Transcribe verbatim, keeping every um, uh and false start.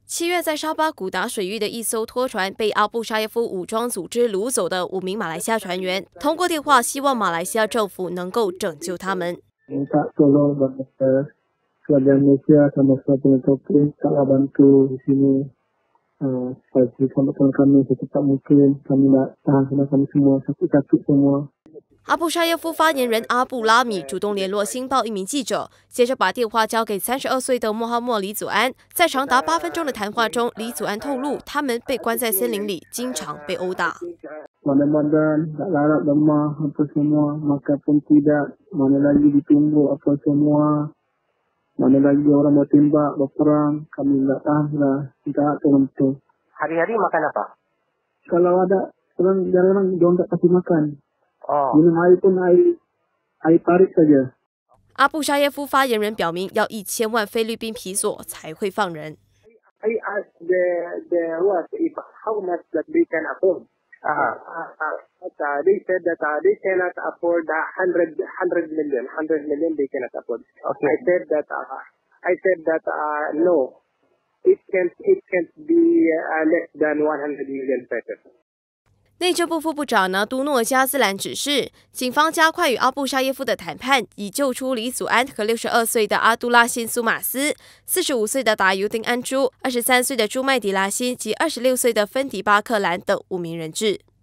七月，在沙巴古达水域的一艘拖船被阿布沙耶夫武装组织掳走的五名马来西亚船员，通过电话希望马来西亚政府能够拯救他们。 Minta tolong kepada keluarga Malaysia sama sahabat Tauke tak bantu di sini. Saya selamatkan kami secepat mungkin. Kami nak tahan sama kami semua satu-satu semua. 阿布沙耶夫发言人阿布拉米主动联络《星报》一名记者，接着把电话交给三十二岁的穆罕默李祖安。在长达八分钟的谈话中，李祖安透露，他们被关在森林里，经常被殴打。 Badan-badan tak larat lemah apa semua, makan pun tidak, mana lagi ditunggu apa semua, mana lagi orang mau tembak, berperang, kami tak tahan lah, tidak tolong betul. Hari-hari makan apa? Kalau ada orang jarang dia tak kasih makan. 哦， minum air pun air air tarik saja. 阿布沙耶夫发言人表明，要一千万菲律宾皮索才会放人。 I asked the the what if how much that they can afford. Uh-huh. Uh, uh, but, uh, they said that uh, they cannot afford a hundred hundred million, hundred million they cannot afford. Okay. I said that uh, I said that uh, no, it can it can't be uh, less than one hundred million pesos. 内政部副部长拿督诺加兹兰指示，警方加快与阿布沙耶夫的谈判，以救出李祖安和六十二岁的阿杜拉辛苏马斯、四十五岁的达尤丁安珠、二十三岁的朱麦迪拉辛及二十六岁的芬迪巴克兰等五名人质。